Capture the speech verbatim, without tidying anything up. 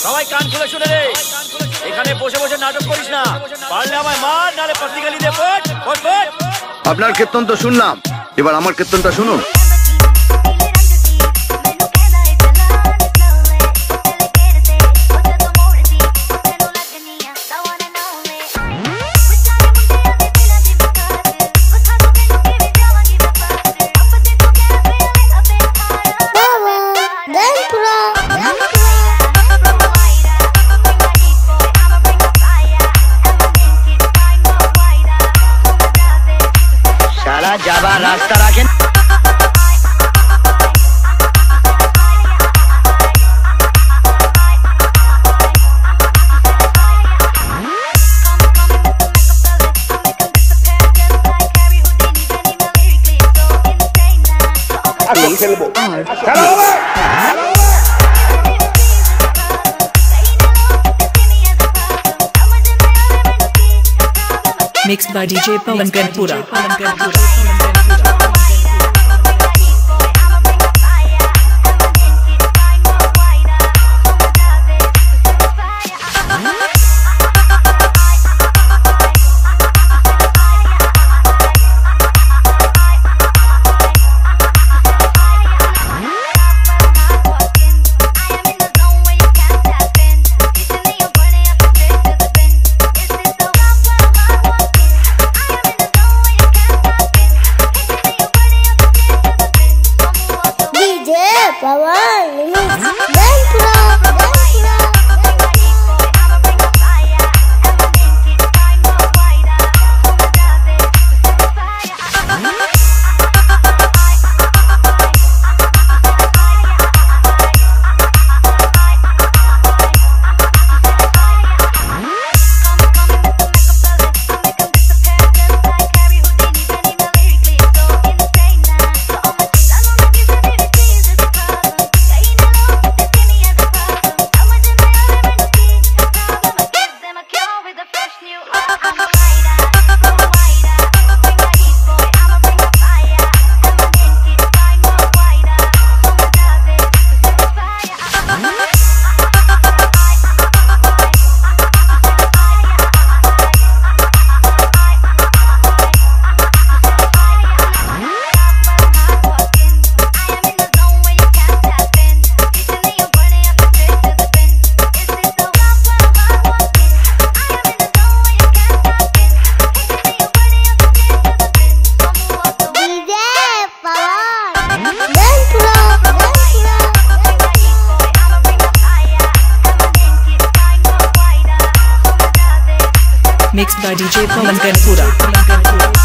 সবাই কান খুলে শুনে রে, এখানে বসে বসে নাটক করিস না, পারলে আমায় মার, নালে পাতি গালি দে। ফট ফট ফট। আপনার কীর্তন তো শুনলাম, এবার আমার কীর্তনটা শুনুন। সারা যাবার রাস্তা রাখেন। আমি খেলবো। Mixed by D J Pawan Ganpura. Mixed by D J Pawan Ganpura.